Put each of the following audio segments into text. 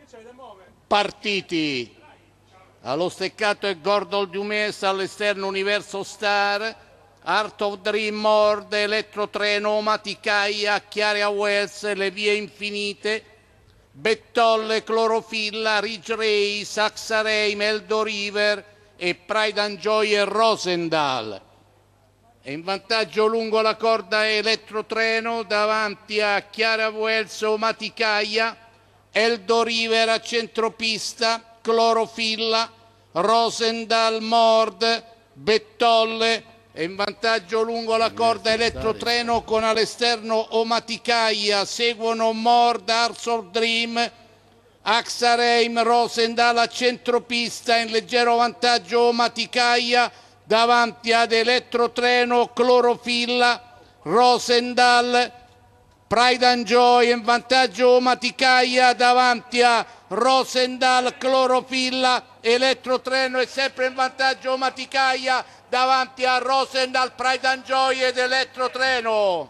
partiti. Allo steccato è Gordon Dumes, all'esterno Universo Star, Art of Dream, Mord, Elettrotreno, Maticaia, Chiara Wells, Le Vie Infinite, Bettolle, Clorofilla, Ridge Race, Axareim, Eldo River e Pride and Joy e Rosendal. E in vantaggio lungo la corda Elettrotreno davanti a Chiara Wells o Maticaia, Eldo River a centropista, Clorofilla, Rosendal, Mord, Bettolle e in vantaggio lungo la corda Elettrotreno con all'esterno Omaticaia, seguono Mord, Ars of Dream, Axareim, Rosendal a centropista, in leggero vantaggio Omaticaia davanti ad Elettrotreno, Clorofilla, Rosendal, Pride and Joy in vantaggio Maticaia davanti a Rosendal, Clorofilla, Elettrotreno è sempre in vantaggio Maticaia davanti a Rosendal, Pride and Joy ed Elettrotreno.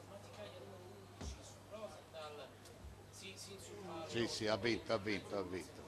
Sì, ha vinto.